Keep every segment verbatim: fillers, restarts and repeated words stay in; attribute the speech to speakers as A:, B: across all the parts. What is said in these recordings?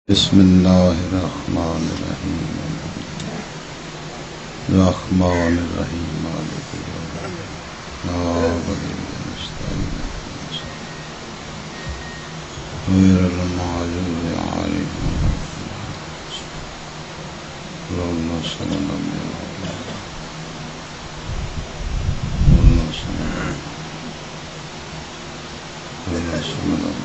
A: بسم اللہ الرحمن الرحیم الرحمن الرحیم مالک یوم الدین غیر المغضوب علیہم اللهم صل علی محمد اللهم صل علی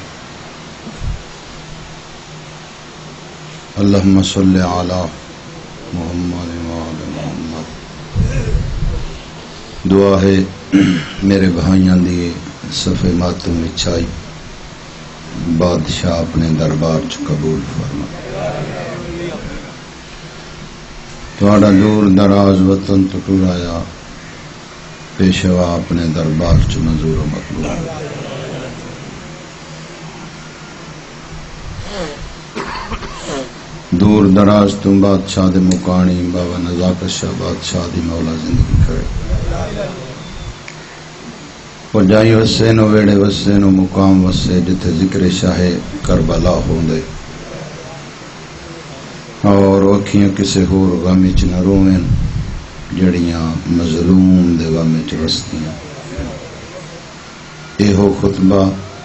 A: اللهم صل علی محمد وعلی محمد۔ دعا ہے میرے بھائیاں دی صفے ماتم اچھائی بادشاہ اپنے دربار چ قبول فرما۔ تھوڑا دور دراز وطن تو ٹرایا پیشوا اپنے دربار چ منظور و مقبول۔ دور دراز تم بادشاہ دے مکانی بابا نزاکت شاہ بادشاہ دی مولا زندگی کرے۔ وہ جائی وسے نو ویڑے وسے نو مقام وسے جتے ذکر شاہ کربلا ہوندے اور وکھیاں کسے ہور غمی چ نہ روین جڑیاں مظلوم دے غمی چ رستیاں۔ ایہو خطبہ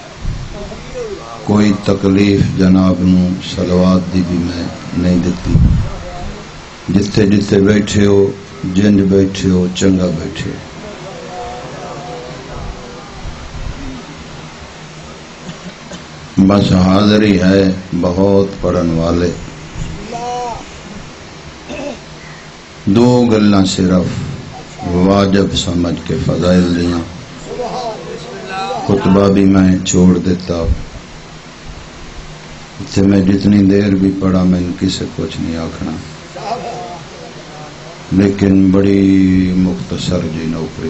A: کوئی تکلیف جناب نو صلوات دی بھی میں نہیں دیتی۔ جتھے جتھے بیٹھے ہو جنج بیٹھے ہو چنگا بیٹھے ہو۔ بس حاضری ہے بہت پڑھن والے، دو گلاں صرف واجب سمجھ کے فضائل دیاں، خطبہ بھی میں چھوڑ دیتا۔ اتھے میں جتنی دیر بھی پڑھا میں کسے کچھ نہیں آکھنا، لیکن بڑی مختصر جی نوکری،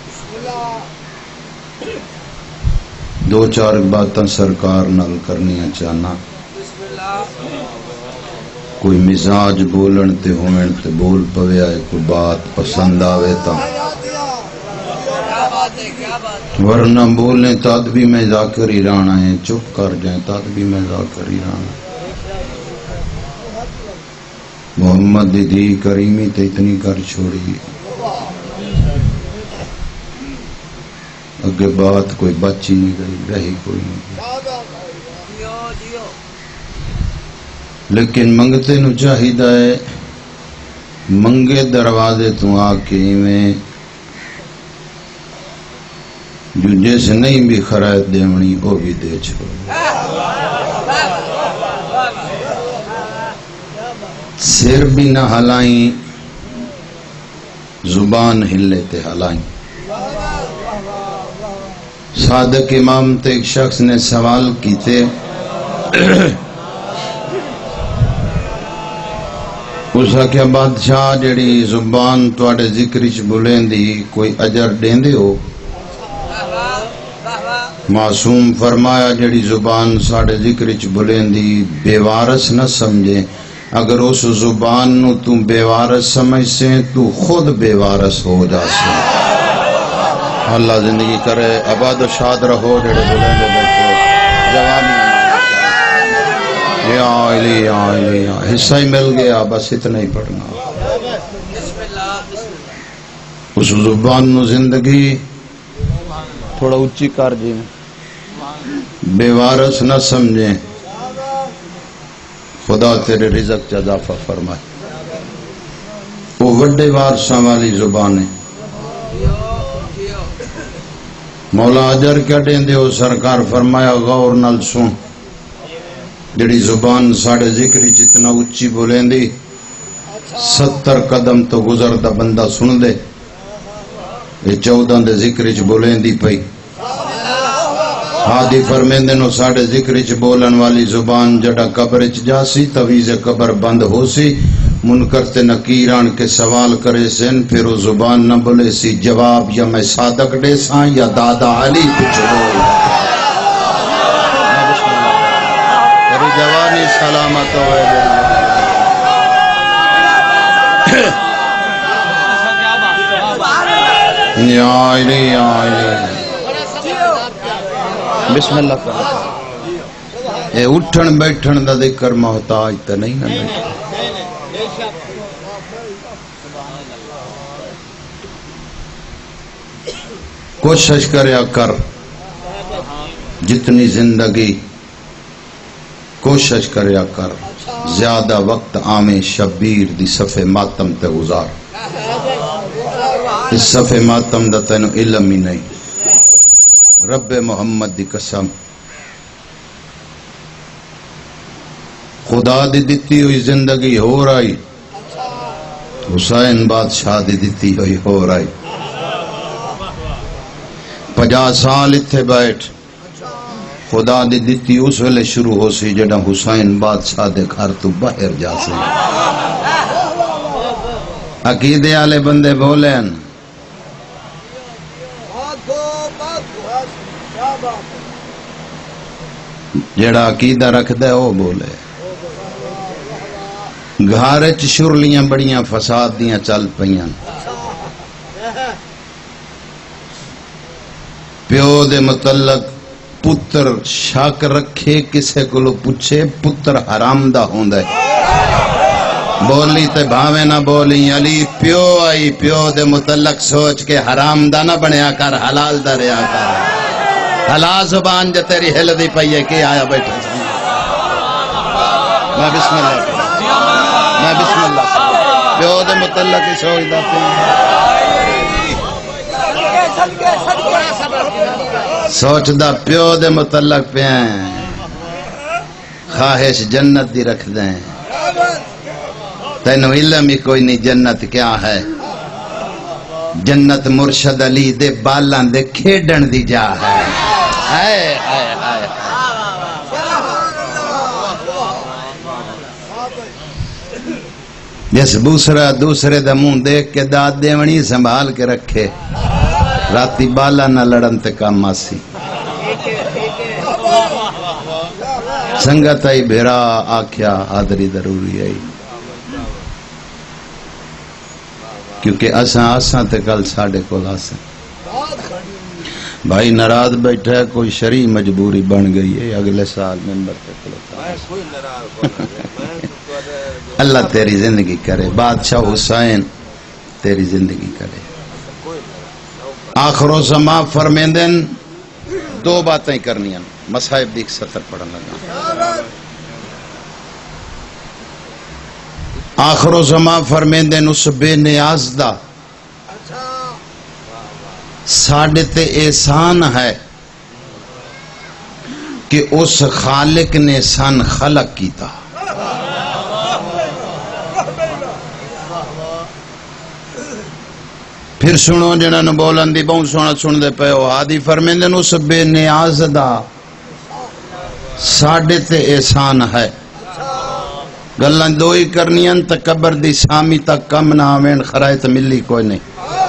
A: دو چار باتاں سرکار نال کرنیاں چاہنا۔ کوئی مزاج بولن تے ہوئن تے بول پوے آئے، کوئی بات پسند آوے تا ورنہ بولیں تاد بھی میں ذاکر ہی رانا ہے، چپ کر جائیں تاد بھی میں ذاکر ہی رانا۔ محمد دی دی کریمی تے اتنی کر چھوڑی، اگے بات کوئی بچی نہیں گئی، رہی کوئی نہیں، لیکن منگتے نو چاہیدہ ہے منگے دروازے تو آکے میں جو جیسے نہیں بھی خرائط دیونی وہ بھی دے چھو۔ سر بھی نہ ہلائیں زبان ہلے تے ہلائیں۔ صادق امام تے ایک شخص نے سوال کیتے، اس کا کیا بادشاہ جڑی زبان تواڈے ذکرچ بولیں دی کوئی اجر دیندے ہو؟ معصوم فرمایا جڑی زبان ساڑے ذکرچ بولیں دی بے وارث نہ سمجھے، اگر اس زبان نو تو بے وارث سمجھ سے تو خود بے وارث ہو جا سے۔ اللہ زندگی کرے، آباد و شاد رہو جڑے بولیں دے بیٹھو جوانی یا علی یا علی یا حصہ ہی مل گیا، بس اتنا ہی پڑھنا۔ اس زبان نو زندگی تھوڑا اچھی کر جی بے وارث نہ سمجھیں، خدا تیرے رزق چا اضافہ فرمائے۔ وہ وڈے وارثاں والی زبان ہے۔ مولا اجر کیا دین دے ہو؟ سرکار فرمایا غور نال سن، جڑی زبان ساڑے ذکری جتنا اچھی بولیں دی ستر قدم تو گزرتا بندہ سن دے، یہ چودہ دے ذکرچ بولیں دی پئی۔ حادی فرمیندے نو ساڑے ذکرچ بولن والی زبان جڑا قبرچ جاسی تویز قبر بند ہو سی، منکر تے نکیران کے سوال کرے سن، پھر وہ زبان نہ بولے سی جواب یا میں صادق دے ساں یا دادا علی کچھ بول۔ تیری جوانی سلامت ہوئے یا علی یا علی۔ بسم اللہ کرو۔ اے اٹھن بیٹھن دا ذکر محتاج تے نہیں نہ نہیں کوشش کریا کر جتنی زندگی کوشش کریا کر زیادہ وقت آمیں شبیر دی صفحے ماتم تے گزار اس صفحے ماتم دا تینو علم ہی نہیں رب محمد دی قسم خدا دی دیتی ہوئی زندگی ہو رہی حسین بادشاہ دی دیتی ہوئی ہو رہی پجا سال اتھے بیٹھ خدا دی دیتی اس ویلے شروع ہو سی جڑا حسین بادشاہ دے گھر تو باہر جا سی عقیدے والے بندے بولے ہیں جڑا عقیدہ رکھ دے وہ بولے گھارے چ شرلیاں بڑیاں فساد دیاں چل پئیاں پیو دے متعلق پتر شک رکھے کسے کو لو پوچھے پتر حرام دا ہوندہ ہے بولی تے بھاوے نہ بولی علی پیو آئی پیو دے متعلق سوچ کے حرام دا نہ بنیا کر حلال دا ریا کر حلال زبان جے تیری ہل دی پئیے کی آیا بیٹھا میں بسم اللہ میں بسم اللہ پیو دے متعلق ہی سوچ دا پئیے سوچ دا پیو دے متعلق پہ ہیں خواہش جنت دی رکھ دیں تینو علم ہی کوئی نہیں جنت کیا ہے جنت مرشد علی دے بالان دے کھیڑن دی جا ہے ہائے ہائے ہائے جس دوسرا دوسرے دا منہ دیکھ کے داد دیونی سنبھال کے رکھے راتی بالا نہ لڑن تے کام آسی سنگت آئی بھیرا آکھیا آدری ضروری آئی کیونکہ اساں اساں تے کل ساڑھے کو لاساں بھائی نراض بیٹھا ہے کوئی شرعی مجبوری بن گئی ہے اگلے سال ممبر پہ کھلتا اللہ تیری زندگی کرے بادشاہ حسین تیری زندگی کرے آخر و زمان فرمیندن دو باتیں کرنی ہیں مصائب دیکھ ستر پڑھن لگا آخر و زمان فرمیندن اس بے نیاز دا ساڑھے تے احسان ہے کہ اس خالق نے سن خلق کیتا پھر سنو جنہاں بولن دی بہت سونا سن دے پہ ہو آدھی فرمیندن اس بے نیاز دا ساڑھے تے احسان ہے گلن دو ہی کرنیاں تکبر دی سامی تک کم نہ آمین خرائط ملی کوئی نہیں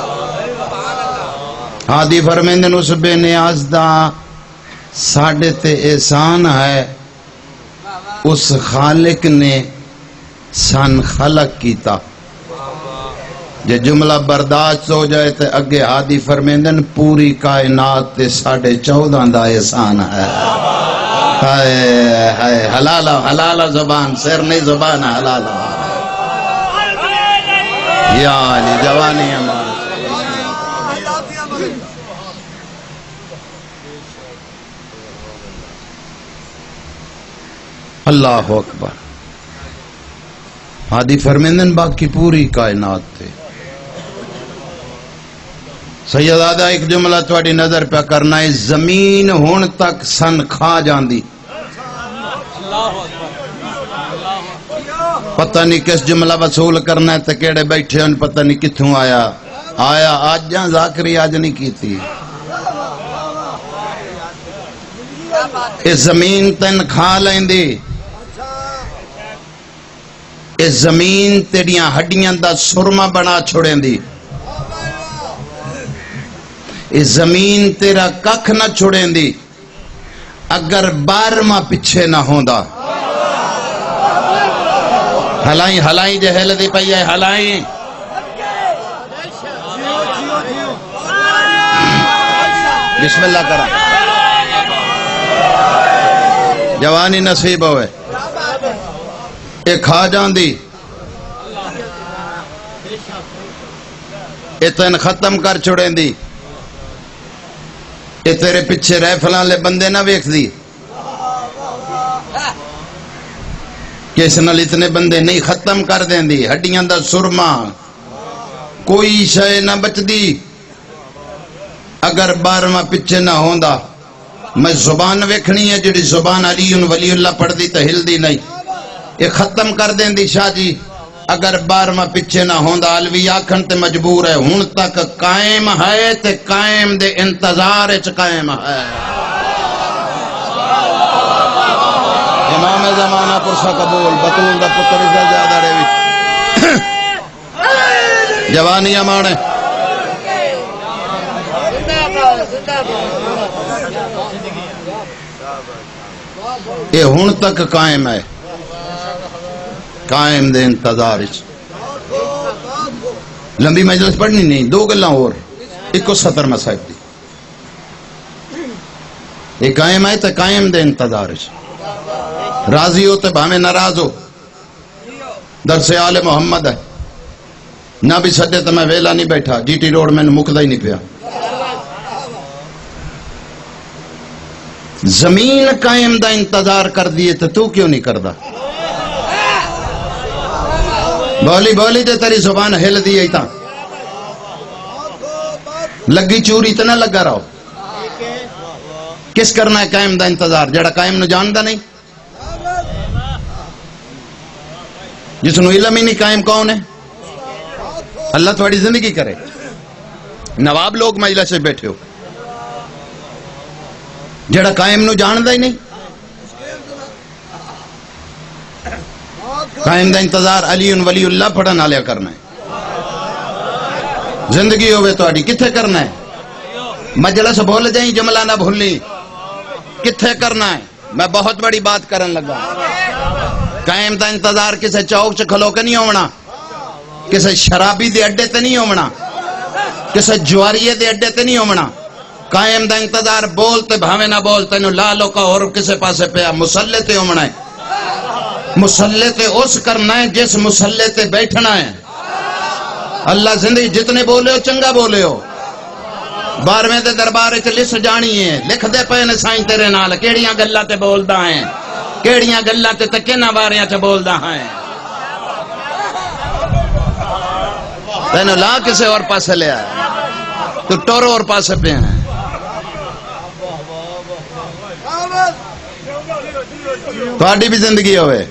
A: آدھی فرمیندن اس بے نیاز دا ساڑھے تے احسان ہے اس خالق نے سن خلق کیتا جے جملہ برداشت ہو جائے تے اگے ہادی فرمیندن پوری کائنات تے ساڑھے چودہ دا احسان ہے ہائے ہائے حلالہ حلالہ زبان سر نہیں زبان ہے حلالہ یا علی جوانی ہمارا اللہ اکبر ہادی فرمیندن باقی پوری کائنات تھے سید آدھا ایک جملہ تواڈی نظر پہ کرنا ہے زمین ہون تک سن کھا جاندی پتہ نہیں کس جملہ وصول کرنا ہے تکیڑے بیٹھے ان پتہ نہیں کتھوں آیا آیا آج جہاں ذاکری آج نہیں کی تھی اس زمین تن کھا لیں دی اس زمین تیڑیاں ہڈیاں دا سرما بنا چھوڑیں دی اس زمین تیرا ککھ نہ چھوڑیں دی اگر بارما پچھے نہ ہوندا ہلائیں ہلائیں جہل دی پئی ہے ہلائیں بسم اللہ کرا جوانی نصیب ہوئے اے کھا جاندی اے تین ختم کر چھوڑیں دی اے تیرے پچھے ریفلان لے بندے نہ ویکھ دی کہ اس نال اتنے بندے نہیں ختم کر دیں دی ہڈیاں دا سرما کوئی شے نہ بچ دی اگر بارواں پچھے نہ ہوندا میں زبان ویکھنی ہے جڑی زبان علی ولی اللہ پڑھ دی تو ہل دی نہیں یہ ختم کر دیں دی شاہ جی اگر بارواں پچھے نہ ہوندا علوی آکھن تے مجبور ہے ہون تک قائم ہے تے قائم دے انتظار اچ قائم ہے امام زمانہ پرسا قبول بطول دا پتر سے زیادہ ریوی جوانی امانے یہ ہون تک قائم ہے قائم دے انتظار لمبی مجلس پڑھنی نہیں دو گلاں اور ایک سطر میں صاحب دی یہ قائم ہے تو قائم دے انتظار راضی ہو تو بھامے ناراض ہو درس آل محمد ہے نہ بھی سدے تو میں ویلا نہیں بیٹھا جی ٹی روڈ میں مکدہ ہی نہیں پیا زمین قائم دا انتظار کر دیئے تو تو کیوں نہیں کردہ بولی بولی دے تیری زبان ہل دیئے تا لگی چوری تو نہ لگا رہو کس کرنا ہے قائم دا انتظار جڑا قائم نو جاندہ نہیں جس نو علم ہی نہیں قائم کون ہے اللہ تھوڑی زندگی کرے نواب لوگ مجلس سے بیٹھے ہو جڑا قائم نو جاندہ ہی نہیں قائم دا انتظار علی ولی اللہ پڑھنا لیا کرنا ہے زندگی ہوئے تو اڈی کتھے کرنا ہے مجلس بھول جائیں جملہ نہ بھولی کتھے کرنا ہے میں بہت بڑی بات کرن لگا قائم دا انتظار کسے چوک سے کھلو کے نہیں ہونا کسے شرابی دے اڈے تے نہیں ہونا کسے جواریے دے اڈے تے نہیں ہونا قائم دا انتظار بولتے بھاوے نہ بولتے نو لالو کا اور کسے پاسے پیا مسلح تے ہونا ہے مسلح تے اس کرنا ہے جس مسلح تے بیٹھنا ہے اللہ زندگی جتنے بولے ہو چنگا بولے ہو بارہویں دے دربارے چ لس جانی ہے لکھ دے پے نے سائیں تیرے نال کیڑیاں گلاں تے بولدا ہیں کیڑیاں گلاں تے تے کنا باریاں تے بولدا ہیں تینو لا کسے اور پاسے لے آیا تو ٹورو اور پاسے پہ ہیں تھوڑی بھی زندگی ہوئے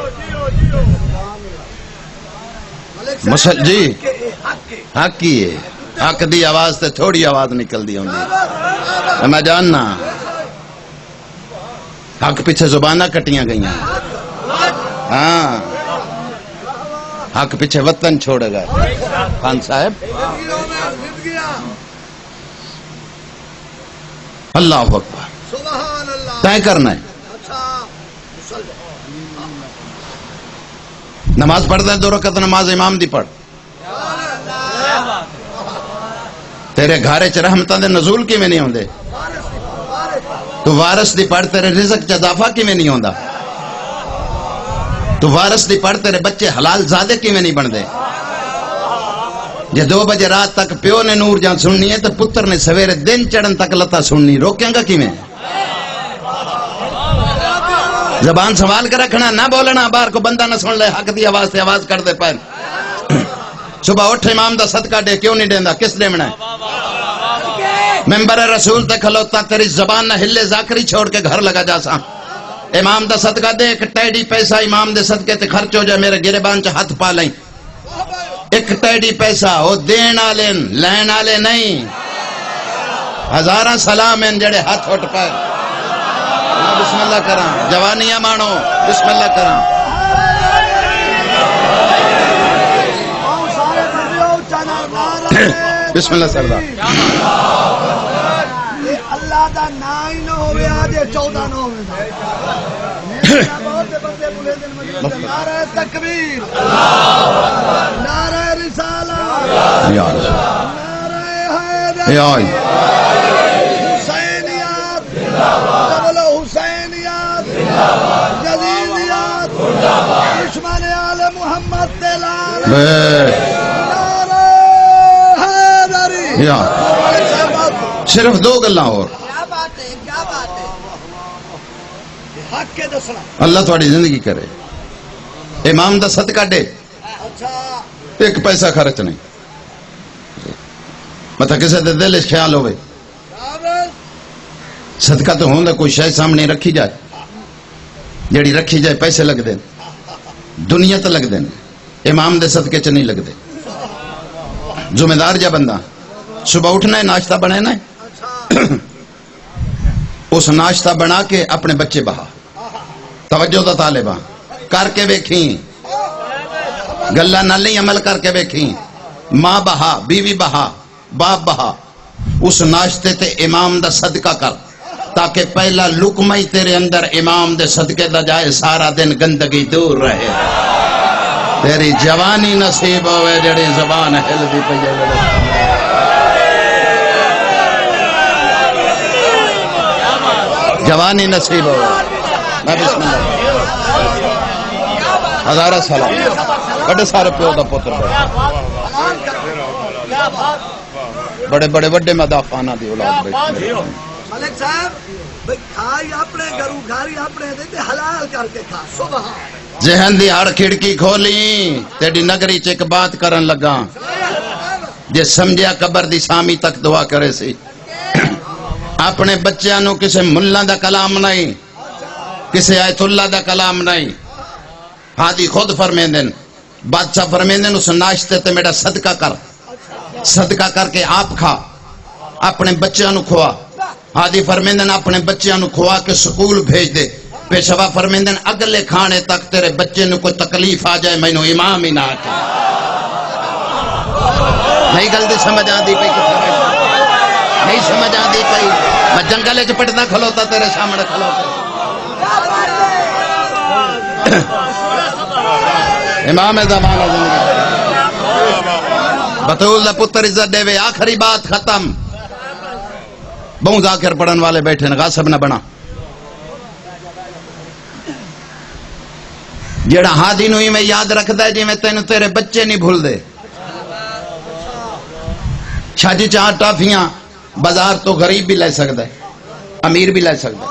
A: مسل جی حق کی ہے حق دی آواز تے تھوڑی آواز نکل دی ہوندی میں جاننا حق پیچھے زبانہ کٹیاں گئی ہیں ہاں حق پیچھے وطن چھوڑے گئے خان صاحب اللہ اکبر طے کرنا ہے نماز پڑھتا ہے دو رکعت نماز امام دی پڑھ تیرے گھارے چ رحمتاں دے نزول کی میں نہیں ہوندے تو وارث دی پڑھ تیرے رزق چ اضافہ کی میں نہیں ہوندا تو وارث دی پڑھ تیرے بچے حلال زادے کی میں نہیں بن دے جے دو بجے رات تک پیو نے نور جان سننی ہے تو پتر نے سویرے دن چڑھن تک لتا سننی روکیں گا کی میں زبان سوال کر رکھنا نہ بولنا بار کو بندہ نہ سن لے حق دی آواز سے آواز کر دے پہن صبح اٹھ امام دا صدقہ دے کیوں نہیں دیندہ کس دیمنا ہے ممبر رسول تے کھلوتا تیری زبان نہ ہلے ذاکری چھوڑ کے گھر لگا جا سا امام دا صدقہ دے ایک ٹیڈی پیسہ امام دے صدقے تے خرچ ہو جائے میرے گریبان چا ہاتھ پا لیں ایک ٹیڈی پیسہ وہ دین آلے لین آلے نہیں ہزارہ سلام ہیں جڑے ہاتھ اٹھ پائے بسم اللہ کرام جوانیاں مانو بسم اللہ کرام بسم اللہ سردار
B: اللہ دا نائی نہ ہوئے آجے چودہ نہ ہوئے نعرہ تکبیر نعرہ رسالہ نعرہ حیدر حسینیات جبل حسینیات یزیدیات دشمن آل محمد تلال
A: بے
B: نعرہ حیدری
A: یا صرف دو گلاں اور
B: کیا بات ہے کیا بات ہے حق کے دسنا
A: اللہ تھوڑی زندگی کرے امام دا صدقہ دے
B: اچھا
A: ایک پیسہ خرچ نہیں مطلب کسی دے دل اس خیال ہوئے صدقہ تو ہوں کوئی شے سامنے رکھی جائے جیڑی رکھی جائے پیسے لگ دیں دنیا تو لگ دیں امام دے صدقے چ نہیں لگ دے ذمہ دار جا بندہ صبح اٹھنا ہے ناشتہ بنانا ہے اس ناشتہ بنا کے اپنے بچے بہا توجہ دا طالبہ کر کے بیکھیں گلہ نالی عمل کر کے بیکھیں ماں بہا بیوی بہا باپ بہا اس ناشتے تے امام دا صدقہ کر تاکہ پہلا لقمہ ہی تیرے اندر امام دے صدقے دا جائے سارا دن گندگی دور رہے تیری جوانی نصیب ہوئے جڑی زبان ہل دی پہ جوانی نصیب ہوئے میں بسم اللہ ہزارہ سلام بڑے سارے پیو دا پتر بڑے بڑے بڑے مدافعانہ دی اولاد بیٹھے
B: ملک صاحب بھئی کھائی اپنے گھرو گھاری اپنے دیتے حلال کر کے کھا سبحان
A: ذہن دی ہر کھڑکی کھولی تیری نگری چ ایک بات کرن لگا جے سمجھیا قبر دی سامی تک دعا کرے سی اپنے بچیاں نو کسے ملہ دا کلام نہیں کسے آیت اللہ دا کلام نہیں ہادی خود فرمیندن بادشاہ فرمیندن اس ناشتے تے میرا صدقہ کر صدقہ کر کے آپ کھا اپنے بچیاں نو کھوا ہادی فرمیندن اپنے بچیاں نو کھوا کے سکول بھیج دے پیشوا فرمیندن اگلے کھانے تک تیرے بچے نو کوئی تکلیف آ جائے میں نو امام ہی نہ آکے نہیں گلتی سمجھ آ دی پئی کتنا نہیں سمجھ آ دی پئی میں جنگلے چ پٹنا کھلوتا تیرے سامنے کھلوتا امام زمانہ زندگی بطول دا پتر عزت دے وے آخری بات ختم بہوں ذاکر پڑھن والے بیٹھے ہیں غاصب نہ بنا جیڑا ہادی نوئی میں یاد رکھ دے جی میں تینو تیرے بچے نہیں بھول دے چھاجی چار ٹافیاں بازار تو غریب بھی لے سکتا ہے امیر بھی لے سکتا ہے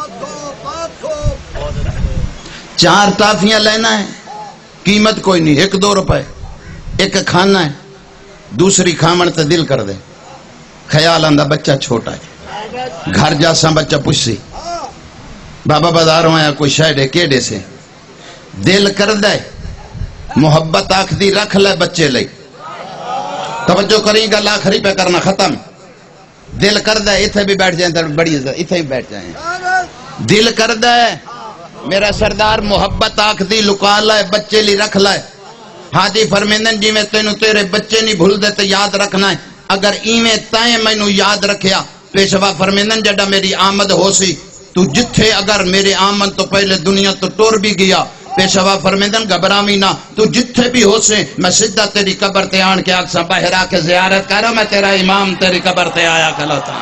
A: چار ٹافیاں لینا ہے قیمت کوئی نہیں ایک دو روپے ایک کھانا ہے دوسری کھامن تے دل کر دے خیال آندہ بچہ چھوٹا ہے گھر جا سا بچہ پوچھی بابا بازاروں آیا کوئی شاید کیڑے سے دل کر دے محبت آکھ دی رکھ لے بچے لے توجہ کریں گا لاکھری پہ کرنا ختم دل کر دے اتھے بھی بیٹھ جائیں بڑی عزت اتھے بھی بیٹھ جائیں دل کر دے میرا سردار محبت آکھ دی لکا لائے بچے لی رکھ لائے ہادی فرمیندن جی میں تینو تیرے بچے نہیں بھول دیتے یاد رکھنا ہے اگر ایویں تائیں میں نو یاد رکھیا پیشوا فرمیندن جڑا میری آمد ہو سی تو جتھے اگر میرے آمد تو پہلے دنیا تو ٹور بھی گیا پیشوا فرمیندن گھبرامی نہ تو جتھے بھی ہو سے میں سدھا تیری قبر تے آن کے آکسا باہر آ کے زیارت کرو میں تیرا امام تیری قبر تے آیا کھلاتا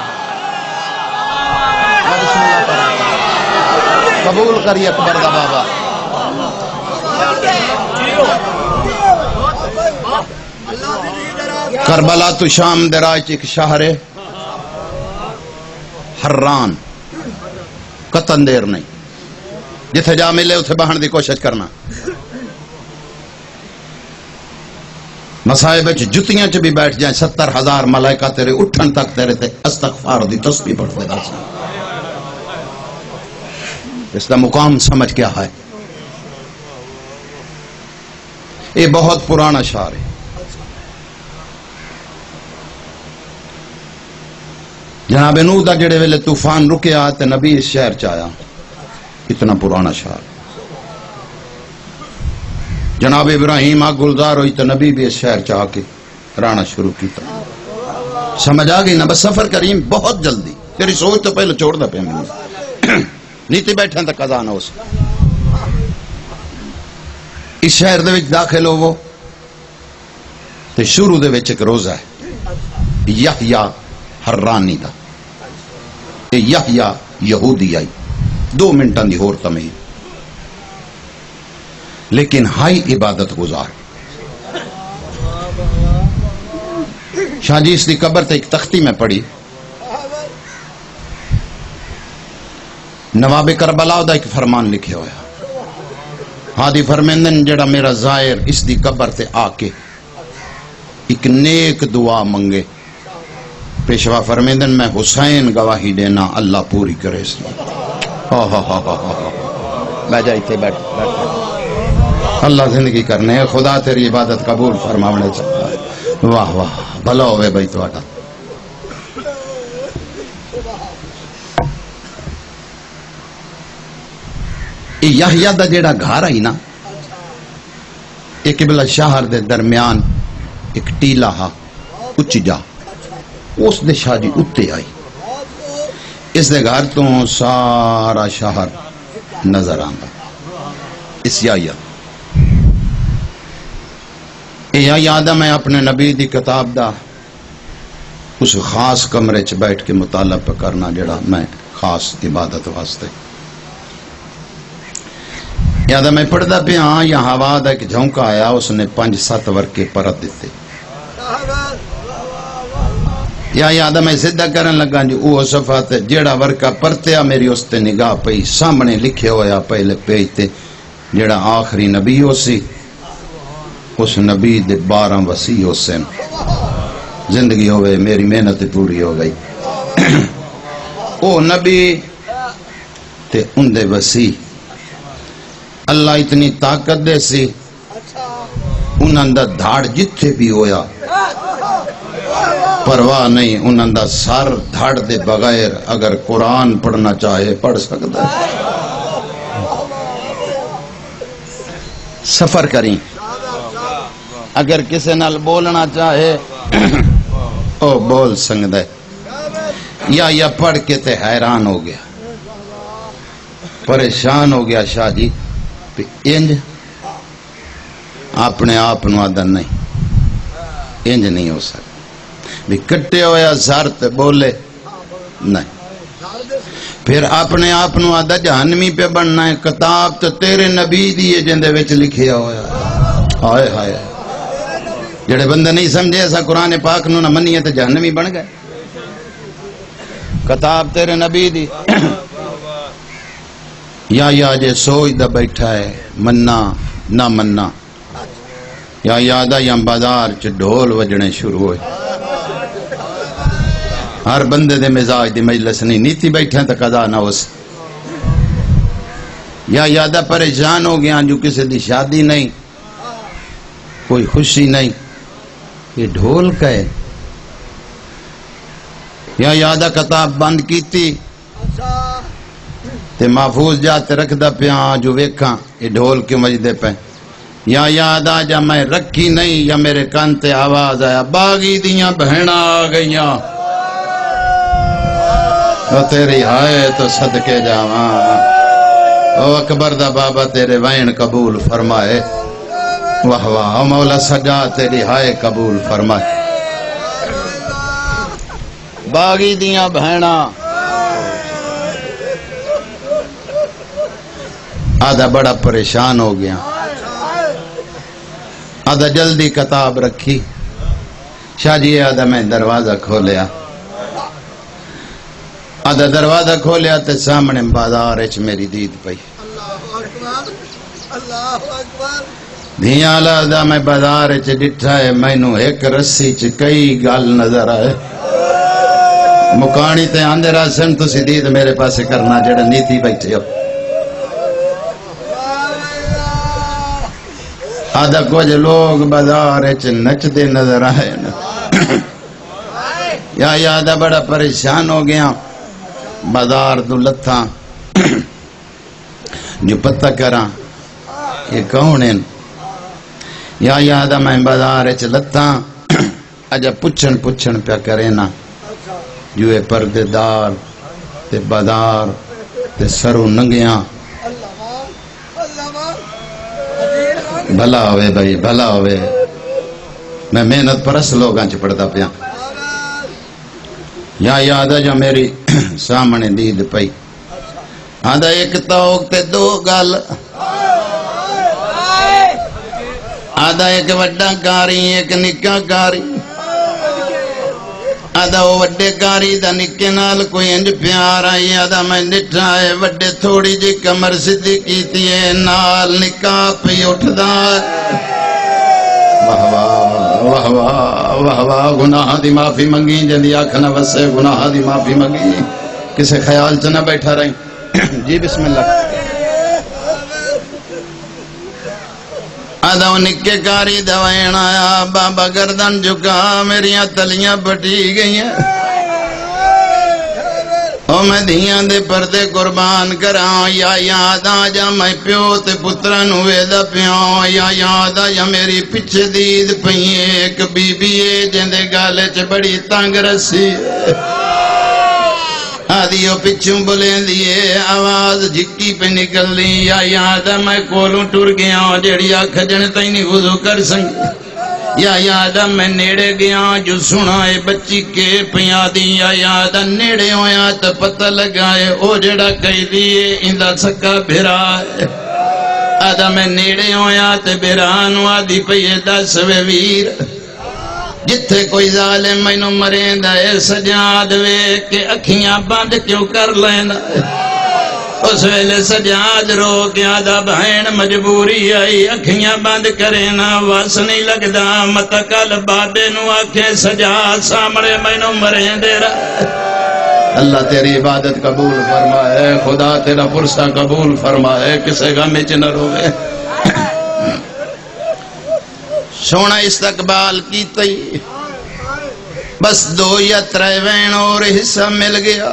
A: قبول کری اکبر دا بابا کربلا تو شام دراج ایک شہر حران قطن دیر نہیں جتھے جا ملے اتھے بہن دی کوشش کرنا مسائب جتیاں چ بھی بیٹھ جائیں ستر ہزار ملائکہ تیرے اٹھن تک تیرے تے استغفار دی تسبیح پڑھ پیدا سے اس کا مقام سمجھ کیا ہے یہ بہت پرانا شعر ہے جناب نوح دا جڑے ویلے طوفان رکیا تے نبی اس شہر چایا اتنا پرانا شعر جناب ابراہیم آگ گلزار ہوئی تے نبی بھی اس شہر چاہ کے رانا شروع کیتا سمجھ آگئی نا بس سفر کریم بہت جلدی تیری سوچ تو پہلے چھوڑ دا پہ میں نیتی بیٹھیں تک قضا نہ ہو سکتا اس شہر دے وچ داخل ہو وہ تے شروع دے وچ ایک روزہ ہے یحییٰ حرانی دا یحییٰ یہودی آئی دو منٹاں دی ہور تمہید لیکن ہائی عبادت گزار. شاہ جی اس دی قبر تے ایک تختی میں پڑھی نواب کربلا دا ایک فرمان لکھے ہویا. ہادی فرمیندن جڑا میرا ظاہر اس دی قبر تے آ کے ایک نیک دعا منگے، پیشوا فرمیندن میں حسین گواہی دینا اللہ پوری کرے اس میں. میں جائے تھے بیٹھ بیٹھ اللہ زندگی کرنے ہے، خدا تیری عبادت قبول فرماونے چاہتا ہے. واہ واہ بھلا ہوئے بھائی تو آٹا. یحییٰ دا جیڑا گھر آئی نا ایک قبلہ شہر دے درمیان ایک ٹیلا ہا اچھی جا اس دے شاہ جی اتے آئی. اس دے گھر تو سارا شہر نظر آندا. اس یحییٰ یہ یاد ہے میں اپنے نبی دی کتاب دا اس خاص کمرے چ بیٹھ کے مطالعہ پہ کرنا جڑا میں خاص عبادت واسطے یاد ہے میں پڑھدا پیا ہاں یا ہوا دا ایک جھونکا آیا اس نے پانچ سات ورکے پرت دیتے. یا یاد ہے میں سدھا کرن لگا جی وہ صفحہ جیڑا ورکا پرتیا میری اس تے نگاہ پئی سامنے لکھے ہویا پہلے پیج تے جیڑا آخری نبی ہو سی اس نبی دے بارہ وسیع حسین زندگی ہوئے میری محنت پوری ہو گئی. او نبی تے ان دے وسیع اللہ اتنی طاقت دے سی انہاں دا دھاڑ جتھے بھی ہویا پرواہ نہیں، انہاں دا سر دھاڑ دے بغیر اگر قرآن پڑھنا چاہے پڑھ سکتا ہے. سفر کریں اگر کسی نال بولنا چاہے او بول سکتا ہے. یا یا پڑھ کے تے حیران ہو گیا پریشان ہو گیا شاہ جی انج اپنے آپ نو آدھا نہیں انج نہیں ہو سکتا بھی کٹے ہویا سر تے بولے نہیں. پھر اپنے آپ نو آدھا جہنمی پہ بننا ہے. کتاب تو تیرے نبی دیئے جندے وچ لکھیا ہویا. ہائے ہائے جڑے بندے نہیں سمجھے ایسا قرآن پاک نو نہ منیے تے جہنمی بن گئے. کتاب تیرے نبی دی یا یا جے سوچ دا بیٹھا ہے مننا نہ مننا. یا یادہ یا بازار چ ڈھول وجنے شروع ہوئے. ہر بندے دے مزاج دی مجلس نہیں نیتی بیٹھے تو قضا نہ ہو سی. یا یادہ پریشان ہو گیا جو کسی دی شادی نہیں کوئی خوشی نہیں یہ ڈھول کہے. یا یادہ کتاب بند کیتی تے محفوظ جاتے رکھ دا پیا جو ویکھاں یہ ڈھول کیوں مجدے پہ. یا یاد آ جا میں رکھی نہیں یا میرے کان تے آواز آیا باغی دیاں بہنا آ گئیاں او تیری ہائے تو صدقے جاواں او اکبر دا بابا تیرے وین قبول فرمائے. واہ واہ او مولا سجا تیری ہائے قبول فرمائے. باغی دیاں بہنا آدھا بڑا پریشان ہو گیا. آدھا جلدی کتاب رکھی. شاہ جی آدھا میں دروازہ کھولیا. آدھا دروازہ کھولیا تے سامنے بازار اچ میری دید پئی. دھیاں لازا میں بازار اچ ڈٹھا ہے مینوں ایک رسی چ کئی گل نظر آئے. مکانی تے آندے راسن تسی دید میرے پاسے کرنا جڑا نیتی بیٹھے ہو. آدھا کچھ لوگ بازار اچ نچ دے نظر آئے. یا یادہ بڑا پریشان ہو گیا. بازار دو لتھاں جو پتہ کراں یہ کون ہیں. یا یادہ میں بازار اچ لتھاں اجا پچھن پچھن پیا کرے نا جو اے پردے دار تے بازار تے سرو ننگیاں. بھلا ہوئے بھائی بھلا ہوئے. میں محنت پرس لوگاں چ پڑھتا پیا. یا یاد ہے جو میری سامنے دید پئی. آدھا ایک توک تے دو گل آدھا ایک وڈا کاری ایک نکا کاری آدھا وہ وڈے کاری دا نکے نال کوئی انج پیار آئی آدھا میں نٹھا ہے وڈے تھوڑی جی کمر سدھی کیتی ہے نال نکا پی اٹھدا واہ واہ واہ واہ واہ واہ گناہ دی معافی منگی جندی آنکھ نہ وسے گناہ دی معافی منگی کسے خیال چ نہ بیٹھا رہی جی بسم اللہ آدھا نکے کاری دوائن آیا بابا گردن جھکا میریاں تلیاں بٹی گئی ہیں او میں دھیاں دے پردے قربان کراں یا یاد آ جا میں پیو تے پترن ہوئے دا پیوں یا یاد آ جا میری پچھے دید پہیے ایک بی بی اے جندے گالے چ بڑی تنگ رسی آدھیو پچھوں بلیں دیئے آواز جھکی پہ نکل لی یا یاد میں کولوں ٹور گیا جیڑی آنکھ جنتا ہی نہیں وضو کر سنگ یا یاد میں نیڑے گیا جو سنائے بچی کے پیا دی یا یاد نیڑے ہویا تو پتہ لگائے او جڑا کہی دیئے اندہ سکا بھرائے آدھا میں نیڑے ہویا تو بھرانو آدھی پہیے دس وے ویر جتھے کوئی ظالم مینو مریندا اے سجاد وے کہ اکھیاں بند کیوں کر لینا اس ویلے سجاد رو کے آدھا بہن مجبوری آئی اکھیاں بند کرینا واس نہیں لگدا مت کل بابے نو آکھیں سجاد سامنے مینو مریندے رہا اللہ تیری عبادت قبول فرمائے خدا تیرا پرسہ قبول فرمائے کسے غم چ نہ روے سونا استقبال کی تی بس دو یا ترے وین اور حصہ مل گیا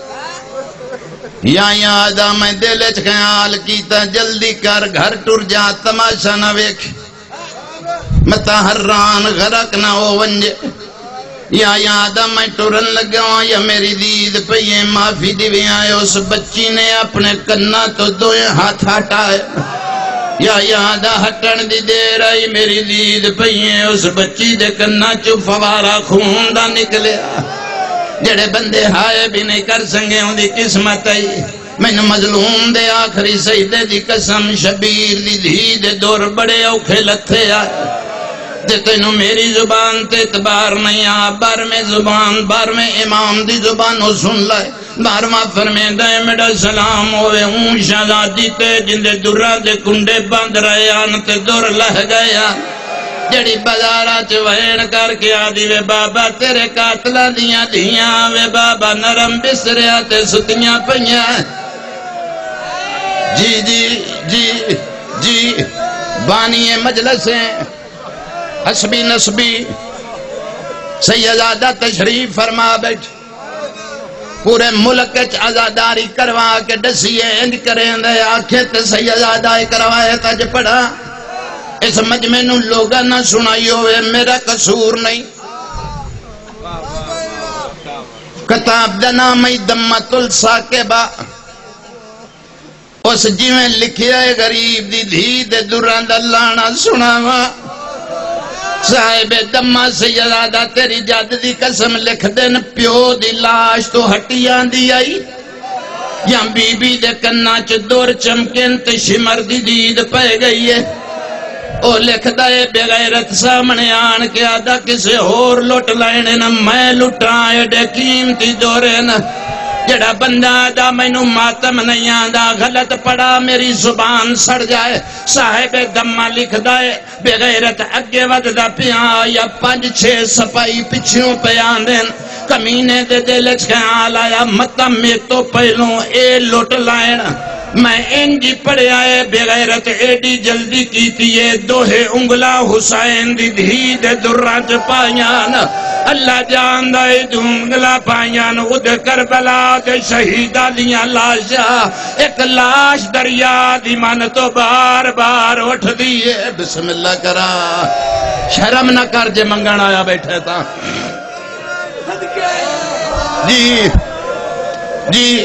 A: یا یادا میں دلچ خیال کیتا جلدی کر گھر ٹر جا تماشا نہ ویکھ متا حران غرق نہ ہو ونجے یا یادا میں ٹرن لگا یا میری دید پہیے معافی دیویاں اس بچی نے اپنے کنہ تو دوئے ہاتھ ہٹائے یا یادہ ہٹن دی دیر آئی میری دید پہیے اس بچی دے کنہ چو فوارا خون دا نکلیا جڑے بندے ہائے بھی نہیں کر سنگے ہوں دی قسمت آئی میں مظلوم دے آخری سجدے دی قسم شبیر دی دید دور بڑے اوکھے لتھے آئے تے تینوں میری زبان تے اعتبار نہیں آ بار میں زبان بار میں امام دی زبان ہو سن لائے بارما فرمیندہ ہے میرا سلام ہوئے ہوں شہزادی تے جندے درہ دے کنڈے بند رہے آن تے دور لہ گیا جڑی بازارہ چوہین کر کے آدھی وے بابا تیرے قاتلہ دیاں دیاں وے بابا نرم بسریا تے ستیاں پہیاں جی جی جی جی بانی مجلسیں حسبی نسبی سیدادہ تشریف فرما بیٹھ پورے ملک عزاداری کروا کے ڈسیے انج کریں دے آنکھیں تے سیدادہ کروائے تج پڑھا اس مجمع نو لوگا نہ سنائی ہوئے میرا قصور نہیں کتاب دا نام ای دمت الساکبہ اس جیویں لکھیا ہے غریب دی دھی دے دوران دا لانا سناوا صاحب دمہ سیدادہ تیری جاد دی قسم لکھ دن پیو دی لاش تو ہٹیاں دی آئی یا بی بی دے کنہ چ دور چمکن تے شمر دی دید پہ گئی ہے او لکھ دائے بے غیرت سامنے آن کے آدھا کسے اور لوٹ لائنے نہ میں لٹائے ڈے قیمتی دورے نہ جڑا بندہ دا مینو ماتم نہیں آدھا غلط پڑا میری زبان سڑ جائے صاحب دمہ لکھ دائے بے غیرت اگے ود دا پیاں یا پانچ چھے سپائی پچھوں پہ آندین کمینے دے دے لچ خیال آیا متم میں تو پہلوں اے لوٹ لائن میں انجی پڑے آئے بے غیرت ایڈی جلدی کیتی ہے دوہے انگلا حسین دی دھی دے دراج پائیان اللہ جان دائے دونگلا پائیان اد کربلا دے شہیدہ لیاں لاشا ایک لاش دریا دی من تو بار بار اٹھ دیئے بسم اللہ کرا شرم نہ کر جے منگن آیا بیٹھے تھا جی جی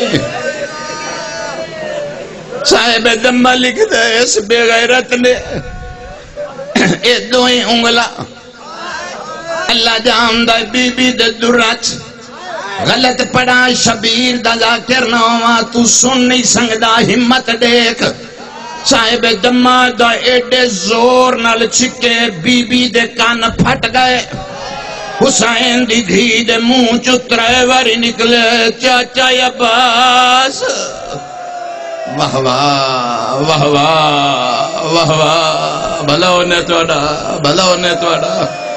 A: صاحب دمہ لکھ دے اس بے غیرت نے اے دوئیں انگلا اللہ جان دا بی بی دے دراچ غلط پڑا شبیر دا ذاکر نہ ہوا تو سن نہیں سنگدا ہمت دیکھ صاحب دمہ دا ایڈے زور نال چھکے بی بی دے کان پھٹ گئے حسین دی دھی دے منہ چترے واری نکلے چاچا عباس واہ واہ واہ واہ واہ واہ بھلا ہونے توڑا بھلا ہونے توڑا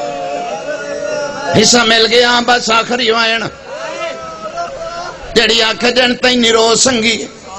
A: حصہ مل گیا بس آخری وائن جڑی آنکھ جن تین نیرو سنگی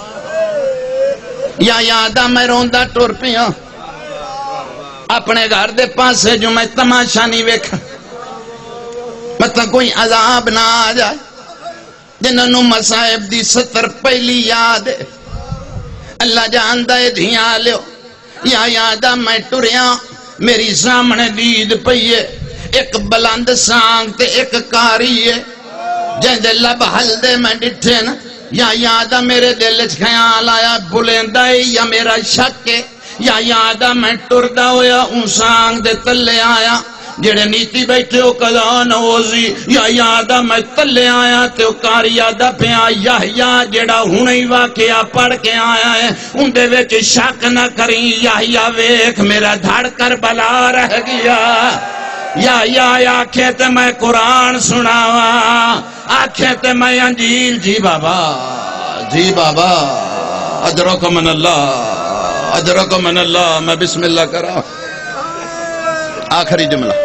A: یا یادہ میں روندہ ٹور پیاں اپنے گھر دے پاسے جو میں تماشا نہیں ویکھا مطلب کوئی عذاب نہ آ جائے جنہوں مصائب دی ستر پہلی یاد ہے اللہ جاندہ ہے دھیاں لیو یا یادہ میں ٹوریاں میری سامنے دید پئیے ایک بلند سانگ تے ایک کاری ہے جہاں لب حل دے میں ڈٹھے نا یا یادہ میرے دل خیال آیا بلندہ یا میرا شک ہے یا یادہ میں ٹردہ ہویا ان سانگ دے تلے آیا جڑے نیتی بیٹھے ہو قضا نوزی یا یادہ میں تلے آیا تے کاری یادہ پہ آیا یا جڑا ہونی واقعہ پڑھ کے آیا ہے ان دے ویچ شک نہ کریں یا یا ویک میرا دھڑ کر بلا رہ گیا یا یا آنکھیں تے میں قرآن سناوا آنکھیں تے میں انجیل جی بابا جی بابا اجرکم من اللہ اجرکم من اللہ میں بسم اللہ کرا آخری جملہ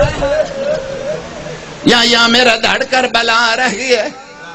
A: یا یا میرا دھڑ کر بلا رہی ہے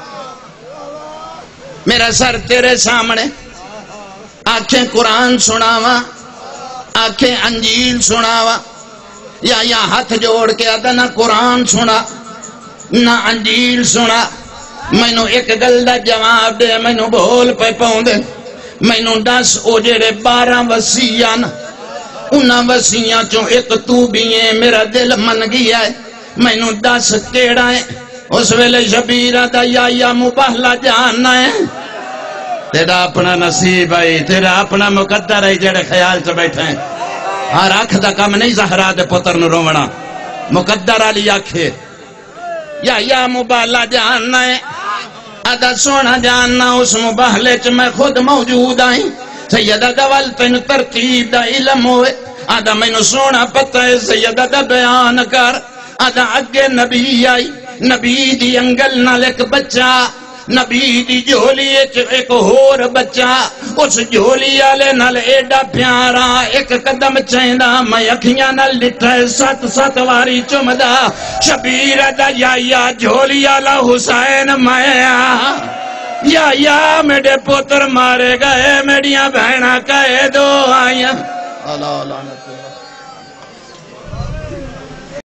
A: میرا سر تیرے سامنے آنکھیں قرآن سناوا آنکھیں انجیل سناوا یا یا ہاتھ جوڑ کے آدھا نہ قرآن سنا نہ انجیل سنا میں نو ایک گلدہ جواب دے میں نو بھول پہ پاؤں دے میں نو دس او جڑے بارہ وسیعان انہاں وسیعان چوں ایک تو بھی ہے میرا دل من گیا ہے میں نو دس کیڑا ہے اس ویلے شبیرہ دا یا یا مباہلہ جاننا ہے تیرا اپنا نصیب ہے تیرا اپنا مقدر ہے جڑے خیال سے بیٹھے ہیں ہر آنکھ دا کم نہیں زہرا دے پتر نو رومنا مقدر علی آنکھے یا یا مباہلہ جاننا ہے آدھا سونا جاننا اس مباہلے چ میں خود موجود آئیں سیدہ دوال تین ترتیب دا علم ہوئے آدھا میں نو سونا پتہ ہے سیدہ دا بیان کر آدھا اگے نبی آئی نبی دی انگل نال ایک بچہ نبی دی جھولی ایک ہور بچہ اس جھولی آلے نال ایڈا پیارا ایک قدم چہندہ میں اکھیاں نال لٹھے ست ست واری چمدہ شبیر دا یا یا جھولی آلہ حسین میں یا یا میرے پتر مارے گئے میڈیاں بہنہ کہے دو آئیں اللہ اللہ